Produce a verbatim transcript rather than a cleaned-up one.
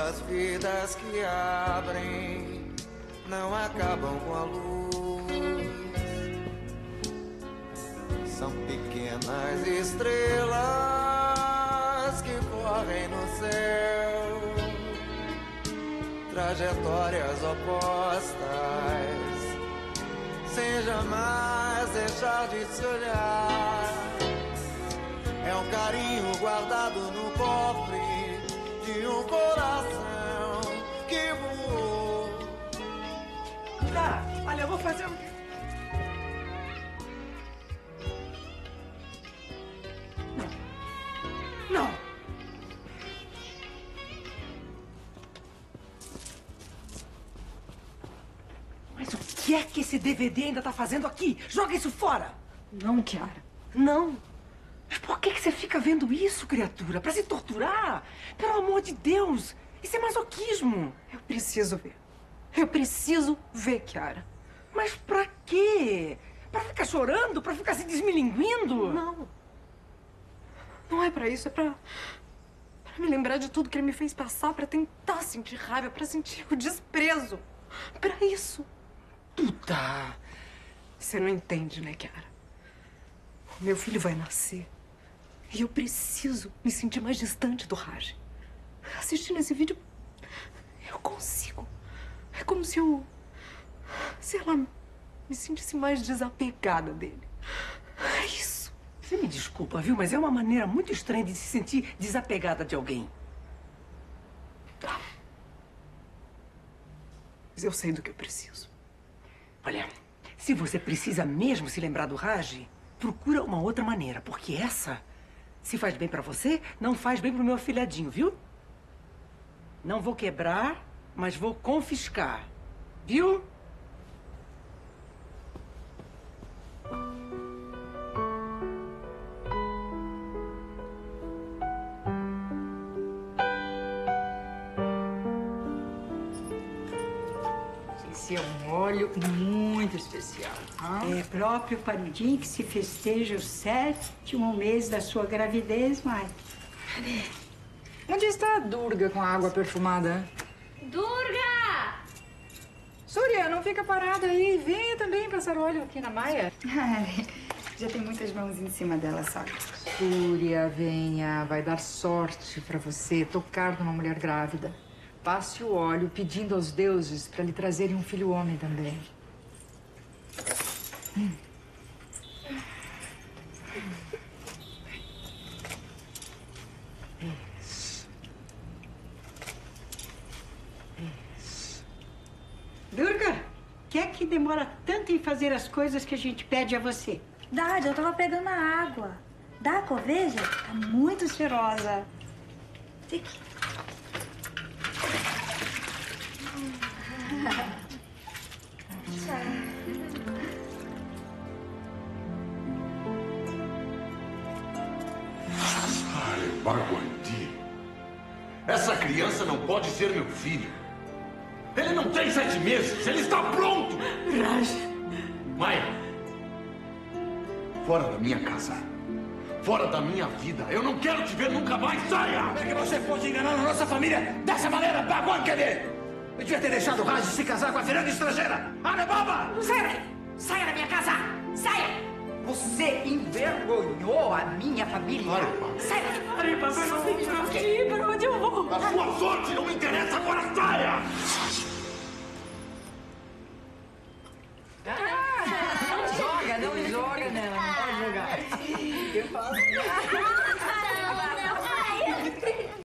as vidas que abrem não acabam com a luz. São pequenas estrelas que correm no céu, trajetórias opostas, sem jamais deixar de se olhar. É um carinho guardado no cofre de um coração que voou. Tá, olha, eu vou fazer um... Não. Não. Mas o que é que esse D V D ainda tá fazendo aqui? Joga isso fora! Não, Chiara. Não. Mas por que que você fica vendo isso, criatura? Pra se torturar? Pelo amor de Deus! Isso é masoquismo! Eu preciso ver. Eu preciso ver, Chiara. Mas pra quê? Pra ficar chorando? Pra ficar se desmilinguindo? Não. Não é pra isso, é pra... pra me lembrar de tudo que ele me fez passar, pra tentar sentir raiva, pra sentir o desprezo. Pra isso. Puta! Você não entende, né, Chiara? O meu filho vai nascer. E eu preciso me sentir mais distante do Raj. Assistindo esse vídeo, eu consigo. É como se eu... sei lá, me sentisse mais desapegada dele. É isso. Você me desculpa, viu? Mas é uma maneira muito estranha de se sentir desapegada de alguém. Tá. Mas eu sei do que eu preciso. Olha, se você precisa mesmo se lembrar do Raj, procura uma outra maneira, porque essa, se faz bem pra você, não faz bem pro meu afilhadinho, viu? Não vou quebrar, mas vou confiscar, viu? Esse é um óleo muito especial. Ah? É próprio para o dia que se festeja o sétimo mês da sua gravidez, Mike. Cadê? Onde está a Durga com a água perfumada? Durga! Súria, não fica parada aí. Venha também passar óleo aqui na Maia. Já tem muitas mãos em cima dela, sabe? Súria, venha. Vai dar sorte pra você tocar numa mulher grávida. Passe o óleo pedindo aos deuses para lhe trazerem um filho homem também. Hum. Isso. Isso. Durga, o que é que demora tanto em fazer as coisas que a gente pede a você? Dade, eu tava pegando a água. Dá, veja, tá muito cheirosa. Aqui. Ai, Bhagwanti. Essa criança não pode ser meu filho. Ele não tem sete meses, ele está pronto! Raj. Maia, fora da minha casa, fora da minha vida, eu não quero te ver nunca mais, saia! Como é que você pode enganar a nossa família dessa maneira, Bhagwan Kede? Eu devia ter deixado o Raj se casar com a Fernanda estrangeira. Anababa! Saia daqui! Saia da minha casa! Saia! Você envergonhou a minha família! Saia daqui! Ai, papai, não sei pra onde ir, pra onde eu vou? A sua sorte não me interessa, agora saia! Ah, não joga, não joga, não. Não pode jogar. Eu faço.